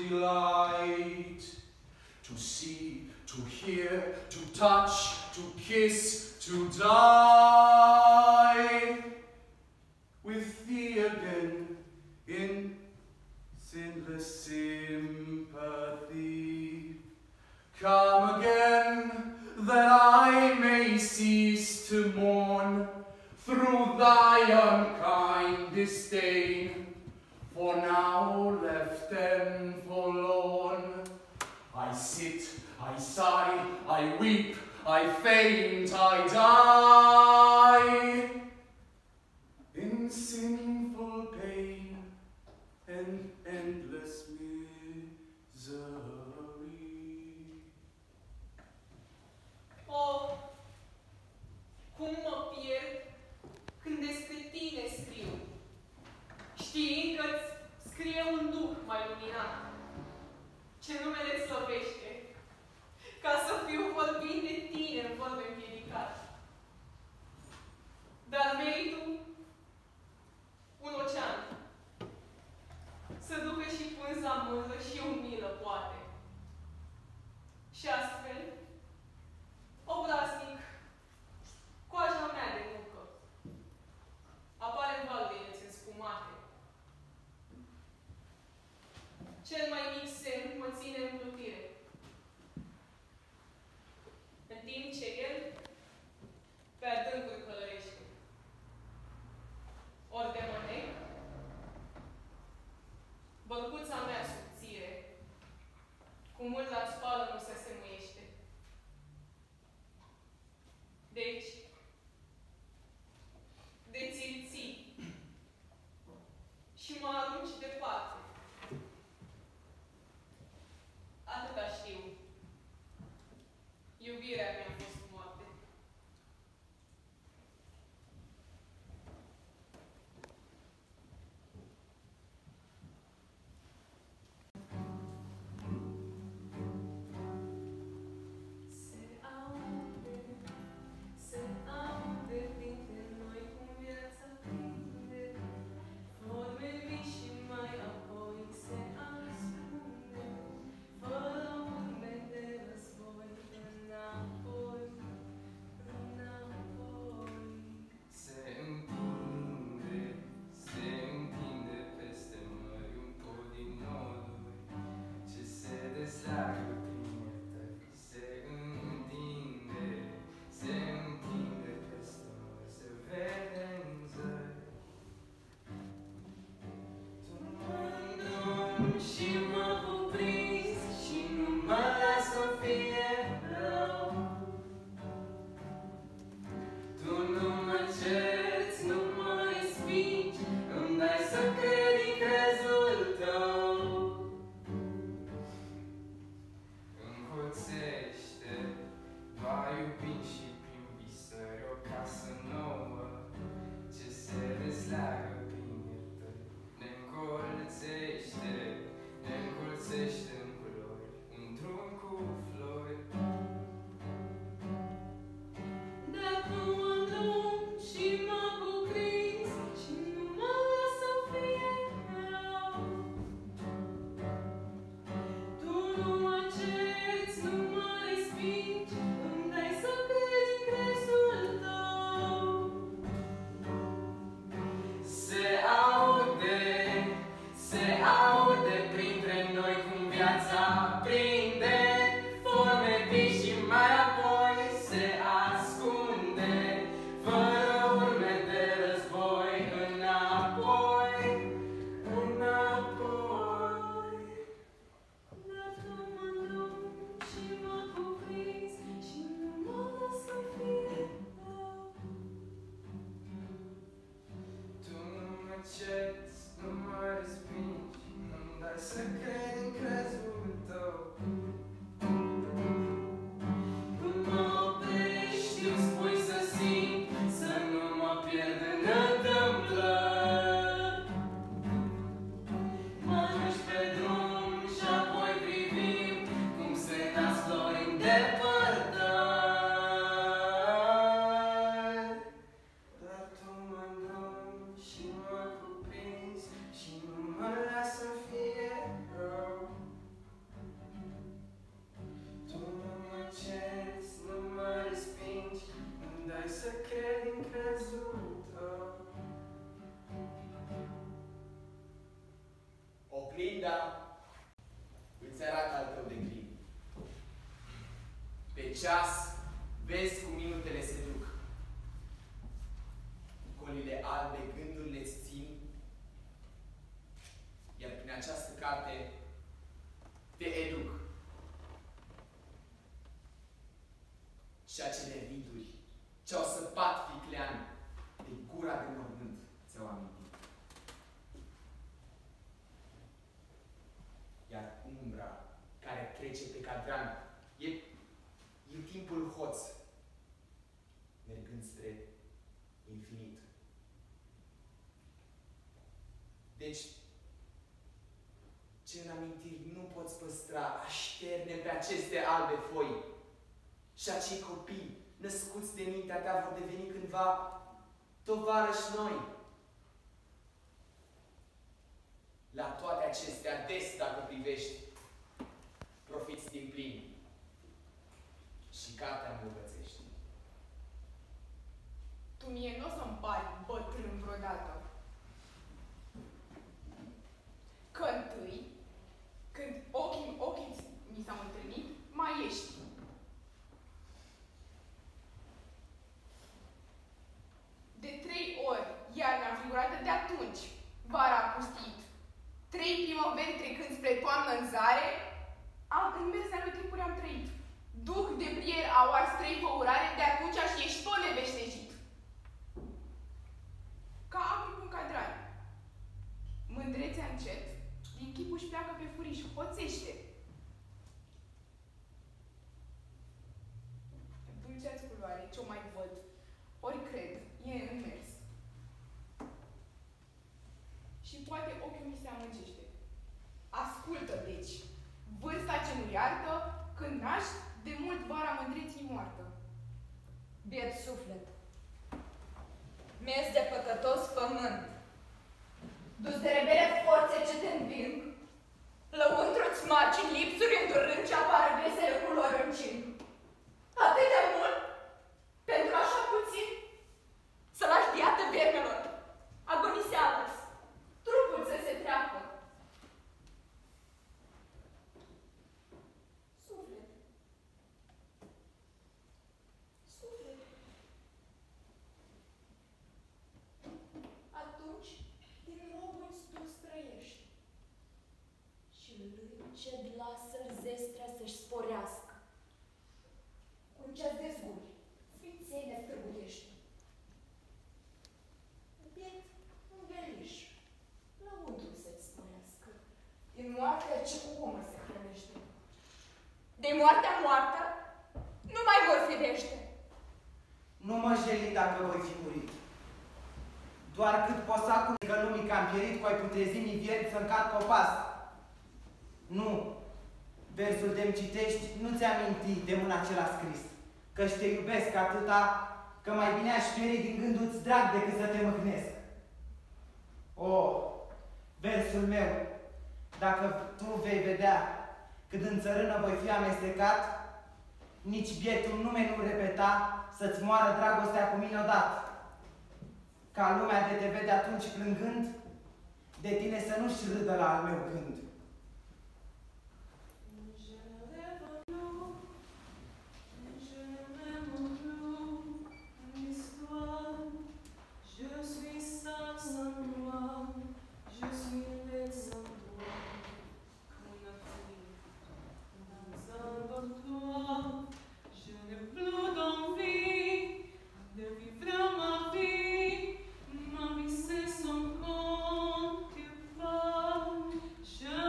delight, to see, to hear, to touch, to kiss, to die with thee again in sinless sympathy. Come again, that I may cease to mourn through thy unkind disdain. For now left and forlorn, I sit, I sigh, I weep, I faint, I die in sinful pain and endless misery. Oh, cum mă pierd când despre tine scriu, știind că-ți scrie un duh mai luminat, ce numele îți slăvește, ca să fiu vorbind de tine în vorbe împiedicat. Dar meritul un ocean, să ducă și pânza mândră și umilă, poate. Și astfel, obraznic, coaja mea de nucă apare în valdețe înspumate. Cel mai mic semn mă ține în plutire, în timp ce el pe adâncuri călărește. Ori de mânec, bărcuța mea subțire, cu mult la spală nu se semuiește. Deci, de ți-l ții și mă arunci departe. Atâta știu. Iubirea mi-a fost moarte. îți arată al tău declin. Pe ceas vezi cum minutele se duc. Colile albe gândurile-ți țin, iar prin această carte te educ. Și acele riduri ce-au săpat viclean de gura de mormânt ți-au amintit. Iar umbra care trece pe cadran e timpul hoț, mergând spre infinit. Deci, ce în amintiri nu poți păstra, așterne pe aceste albe foi. Și acei copii născuți de mintea ta vor deveni cândva tovarăși noi. La toate acestea, des dacă privești, profiți din plin și cartea mă învățești. Tu mie nu o să-mi pari bătrân vreodată. Că întâi, când ochii mi s-au întâlnit, mai ești. De 3 ori, iarna înfigurată de atunci, vara a pustit. 3 primăveri trecând spre toamnă în zare, în mese anotimpuri am trăit. Duh de brier au ars 3 făurare, de atunci și ești tot neveștejit. Ca apă în cadran. Mândrețea încet, din chipul își pleacă pe furiș, hoțește. Dulcea-ți culoare, ce-o mai văd, ori cred, e în mers. Și poate ochiul mi se amăgește. Ascultă, deci, vârsta ce nu iartă, când naști, de mult vara mândreții moartă. Biet suflet, mi-ești de păcătos pământ, dus de rebele forțe ce te înving, lăuntru-ți macini lipsuri îndurând ce apară vesele culori în cin. Atât de mult, pentru așa puțin, să lași diată vermelor, agoniseală-ți, trupul să se treacă. Suflet, suflet. Atunci, din robul tu străiești și încet lasă-l zestrea să-și sporească. Cu ce-ți dezguri, ființei ne străbuiești. Biet un veriș, lăuntru să-ți sporească. Din moartea ce umă se hrănește. De moartea moartă nu mai vor firește. Nu mă jeli dacă voi fi murit. Doar cât posacul că lumii că-am pierit cu ai putrezimii vierți să-mi cad popas. Nu, versul de-mi citești nu ți-am mintit de mâna ce l-a scris, căci te iubesc atâta că mai bine aș pieri din gândul-ți drag decât să te mâhnesc. O, versul meu, dacă tu vei vedea cât în țărână voi fi amestecat, nici bietul nume nu repeta să-ți moară dragostea cu mine odată. Ca lumea de te vede atunci plângând, de tine să nu-și râdă la al meu gând. Je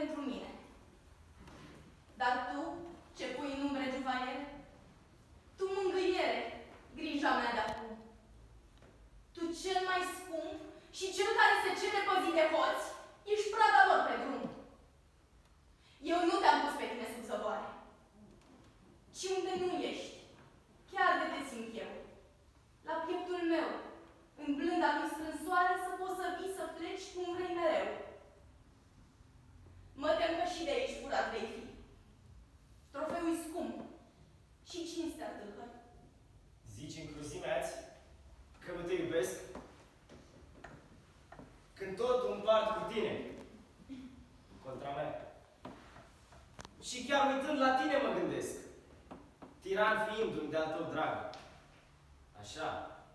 pentru mine. Dar tu, ce pui în umbre juvaiere? Tu mângâiere, grija mea de acum. Tu cel mai scump și cel care se cere pe zi de hoți, ești prada lor pe drum. Eu nu te-am pus pe tine sub zăvoare, ci unde nu ești, chiar de te simt eu. La pieptul meu, în blânda lui strânsoare, să poți să vii să pleci cum vrei mereu. Mă tem că și de aici furat vei fi. Trofeul-i scump și cinstea tâlhăr. Zici în cruzimea azi că nu te iubesc? Când tot împart cu tine, contra mea. Și chiar uitând la tine mă gândesc, tiran fiindu-mi de-al tău drag. Așa.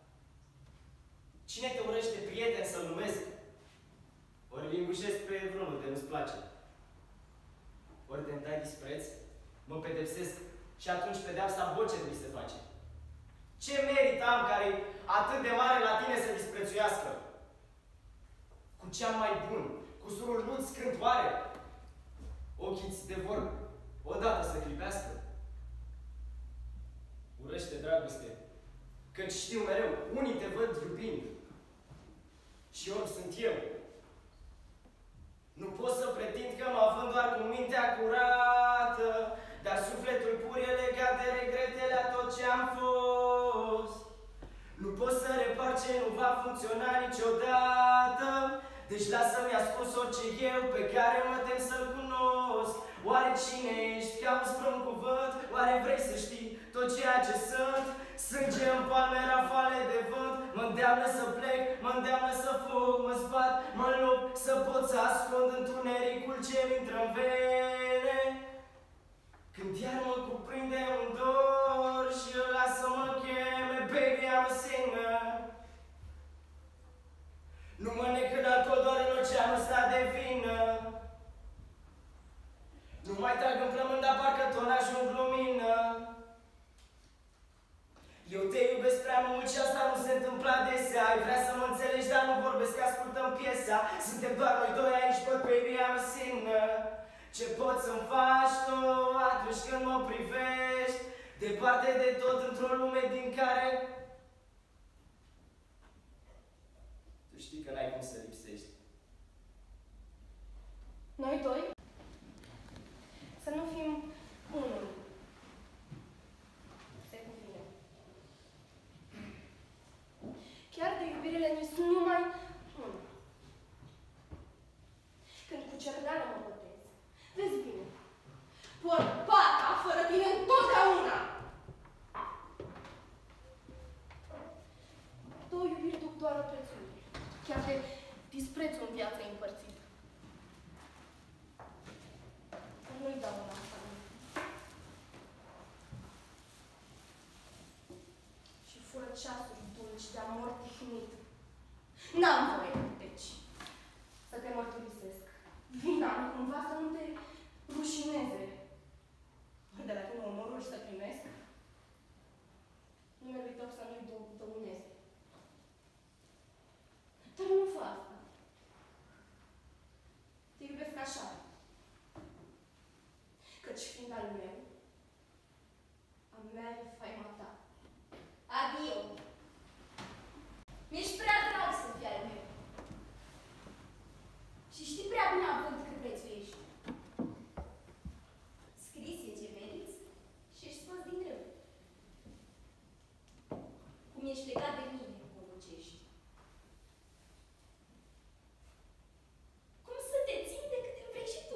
Cine te urăște prieten să-l numesc? Ori lingușesc pe vreunul de nu-ți place. Ori te dai dispreț, mă pedepsesc și atunci pedeapsa boce mi se face. Ce merit am care-i atât de mare la tine să disprețuiască? Cu cea mai bun, cu surul nu-ți cânt oare? Ochii-ți de vor odată să clipească. Urăște, dragoste, căci știu mereu, unii te văd iubind și ori sunt eu. Nu pot să pretind că mă având doar cu mintea curată, dar sufletul pur e legat de regretele a tot ce am fost. Nu pot să repar ce nu va funcționa niciodată, deci lasă-mi ascuns orice eu pe care mă tem să-l cunosc. Oare cine ești? Cauți vreun cuvânt? Oare vrei să știi tot ceea ce sunt? Sânge în palme, rafale de vânt, mă îndeamnă să plec, mă îndeamnă să fug, mă zbat, mă lupt, să pot să ascund întunericul ce-mi intră în vene. Când iar mă cuprinde un dor și îl las să mă cheme, baby, I'm a singer. Nu mă necând alcool doar în oceanul ăsta de vină. Nu mai trag în plământ, dar parcă tot n-ajung lumină. Eu te iubesc prea mult și asta nu se întâmplă adesea. Ai vrea să mă înțelegi, dar nu vorbesc, ascultăm piesa. Suntem doar noi doi aici, but baby, I'm a sinner. Ce poți să-mi faci tu atunci când mă privești departe de tot, într-o lume din care tu știi că n-ai cum să lipsești. Noi doi? Să nu fim unul. Se cuvine. Chiar de iubirile noi sunt numai unul. Când cu cerneală mă botez, vezi bine, port pata fără tine întotdeauna. Două iubiri duc doar o prețuire, chiar de disprețul în viață împărțit. Nu-i dau una asta. Și fură ceasuri dulci de amor tihnit. N-am voie, deci, să te mărturisesc. Vina cumva să nu te rușineze. De la tine omorul și să primesc, numele tău să nu-i dăuneze. Dar nu fă asta. Te iubesc așa. Căci fiind al meu, a mea e faima ta. Adio! Mi-ești prea drag să fii al meu. Și știi prea bine având cât prețuiești. Scris e ce meriți și ești scos din greu. Cum ești legat de mine, porucești. Cum să te țin de cât îmi vrei și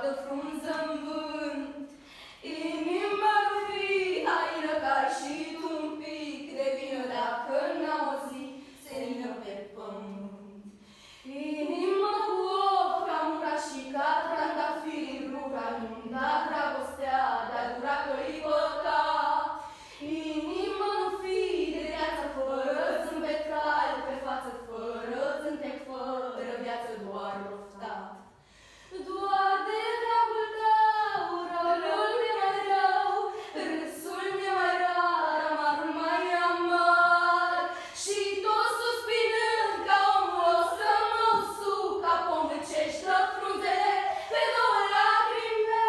de frunză în vânt. Inima nu fi haină ca și tu un pic de vină dacă n-auzi senină pe pământ. Inima cu ochi ca mura și ca trandafir, rura nu-mi da dragostea, dar dura clipă ta. Inima nu fi de viață fără zâmbet cald, pe față fără zântec, fără viață doar roftat. Doar de dragul tău, răul mi mai rău, râsul mi mai rar, amarul mai amar. Și tot suspinând ca omul o să mă usuc, ca pom încești frunzele pe două lacrime.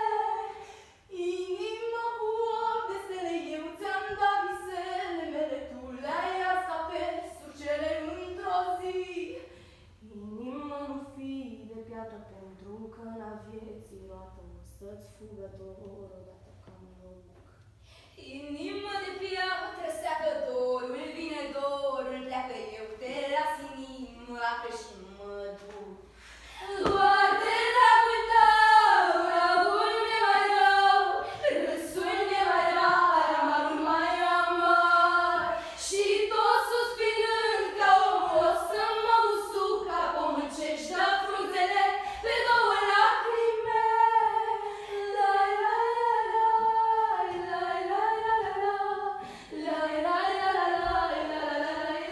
Inima cu ochi de stele, eu ți-am dat visele mele, tu le-ai asta pe surcele într-o zi. Inima nu fi de piatră, pentru că la vieții roată o să-ți fugă dorul odată ca un loc. Inima de piatră, seacă dorul, vine dorul, pleacă eu, te las inimă, apre și mă duc. Doar de dragul tău, răul mi mai rău, râsul mi mai rar, amarul mai amar. Și tot suspinând ca omul o să mă usuc, ca pom încești dă frunzele pe două lacrime. Lai, lai, lai, lai, lai, lai, lai, lai, lai, lai, lai, lai, lai,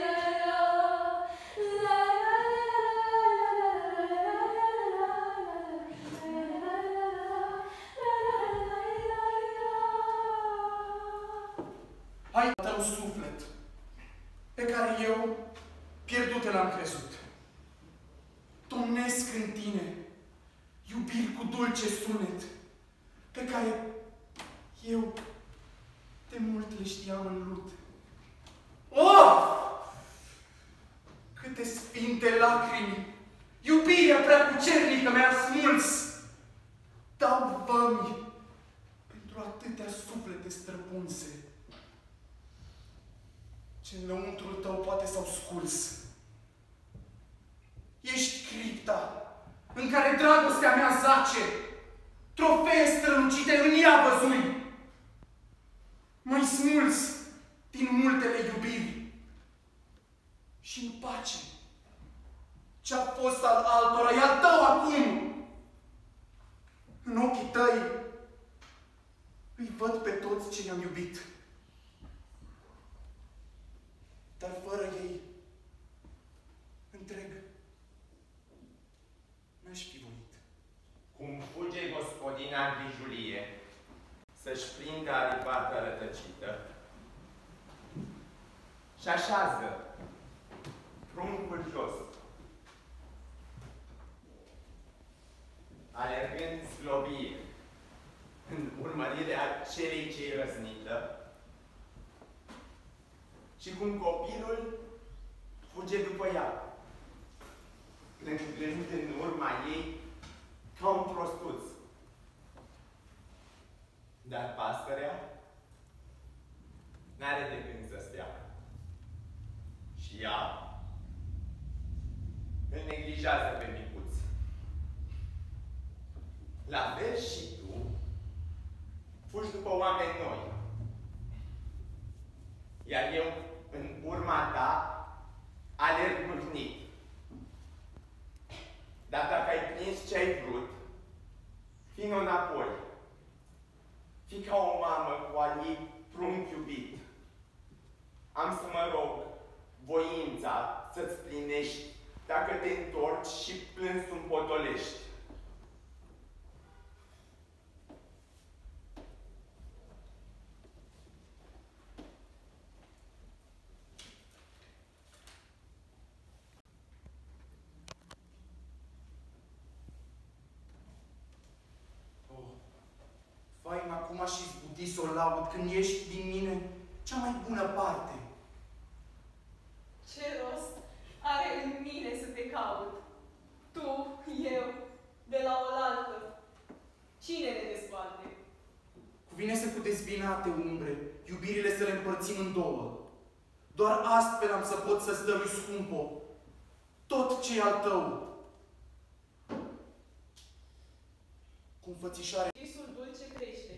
Hai, tău suflet, pe care eu, pierdute l-am crezut. Domnesc în tine, iubiri cu dulce sunet, pe care eu de mult le știam în lut. Oh! Câte sfinte lacrimi, iubirea prea cucernică mi-a smuls. Dau vămi pentru atâtea suflete străpunse, ce înăuntrul tău poate s-au sculs. Ești cripta în care dragostea mea zace, trofee strălucite în ea văzui. M-ai smuls din multele iubiri și în pace. Ce-a fost al altora e al tău acum. În ochii tăi îi văd pe toți ce i-am iubit. Dar fără ei, întreg, n-aș fi voit. Cum fuge gospodina în grijulie să-și prindă aripata rătăcită și așează pruncul jos, alergând slobie în urmărirea celei ce-i răznită, și cum copilul fuge după ea, plângând în urma ei ca un prostuț. Dar pasărea n-are de gând să stea. Și ea îl neglijează pe micuț. La fel și tu fugi după oameni noi. Iar eu, în urma ta, alerg mâhnit. Dar dacă ai prins ce ai vrut, fii-n înapoi. Fii ca o mamă cu al ei prunc iubit. Am să mă rog voința să-ți plinești dacă te întorci și plânsul împotolești. Fain acum și izbuti să o laud când ești din mine cea mai bună parte. Ce rost are în mine să te caut? Tu, eu, de la oaltă. Cine ne desparte? Cuvine să cu dezbinate umbre, iubirile să le împărțim în două. Doar astfel am să pot să-ți dărui scumpo tot ce e al tău. cu înfățișare. Visul dulce crește.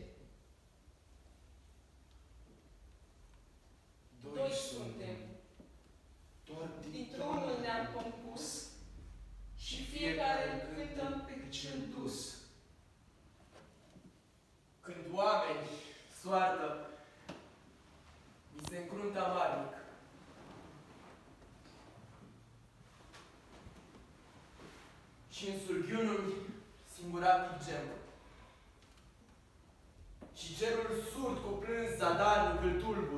Doi suntem. Doar Dintr-unul ne-am compus și fiecare îl cântăm pe cel dus. Când oameni, soartă, mi se încruntă amarnic. Și în surghiunul singuratic gem. Și cerul surd cu plâns zadarnic îl tulbur.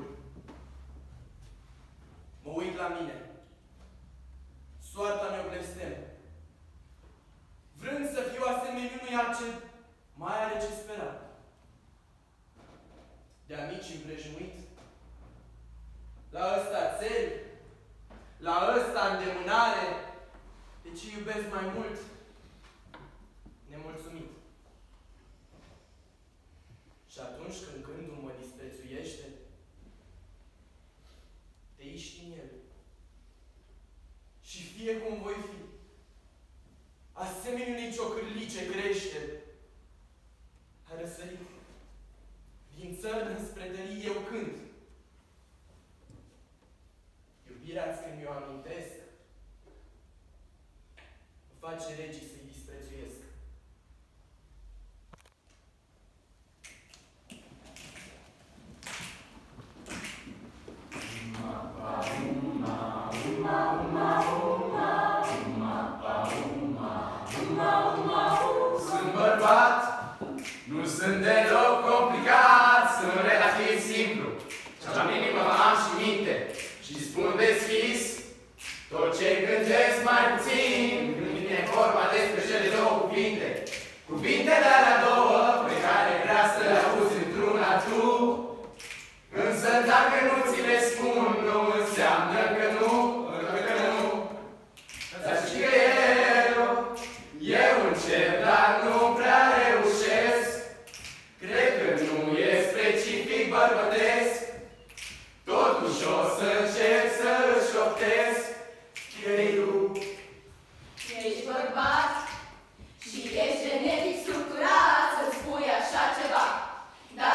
Mă uit la mine. Soarta mea blestem. Vrând să fiu asemenea unuia ce mai are ce spera. De-a mici împrejmuit. La ăsta țel, la ăsta îndemânare, de ce iubesc mai mult, nemulțumit. Și atunci când gândul mă disprețuiește, te iști în el. Și fie cum voi fi, asemenea unei ciocârlii ce crește, a răsărit din țărnă spre tării eu cânt. Iubirea-ți când mi-o amintesc, îmi face regii să-i disprețuiesc. Sunt bărbat, nu sunt deloc complicat, sunt relativ simplu. Cea minimă am și minte și spun deschis tot ce gândesc mai puțin când vine vorba despre cele două cuvinte. Cuvintele alea două pe care vrea să le auzi într-una tu. Însă dacă nu ți le spun, nu înseamnă că nu, că nu. Dar știi că eu încerc, dar nu prea reușesc. Cred că nu e specific bărbătesc. Totuși o să încerc să își șoptesc că iub. Ești bărbat și ești genetic structurat să spui așa ceva. Da.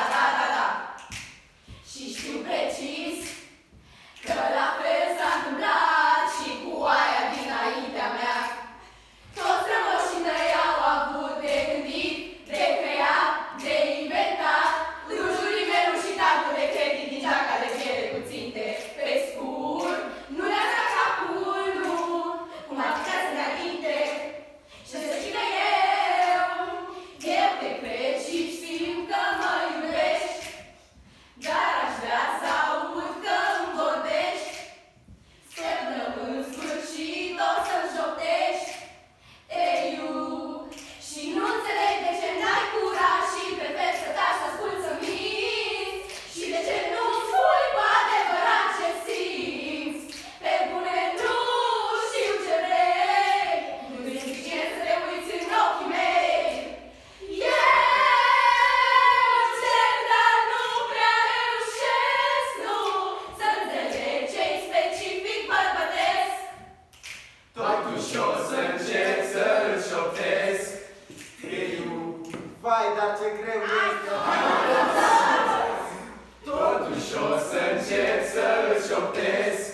Și știu precis că la fel s-a întâmplat și cu aia dinaintea mea. Toți rămoșii tăi au avut de gândit, de creat, de inventat, rujuri, meluri și tacuri de credit din geaca de piele cu ținte. Pe scurt, nu le-a dat capul, nu, cum ar putea să ne aminte. Și să știi că eu te cred și știu că mă iubești, dar aș vrea să aud că îmi vorbești. Sper în sfârșit o să-mi șoptești. Te iub și nu înțeleg de ce n-ai curaj și preferi să taci, să asculți, să minți. Și de ce nu spui cu adevărat ce simți. Pe bune nu știu ce vrei, nu-i suficient să te uiți în ochii mei. Eu încerc, dar nu prea reușesc, nu, să înțeleg ce-i specific bărbătesc. Totuși o să încerc să îl șoptesc. Te iub. Vai, dar ce greu este! Totuși o să încerc să îl șoptesc.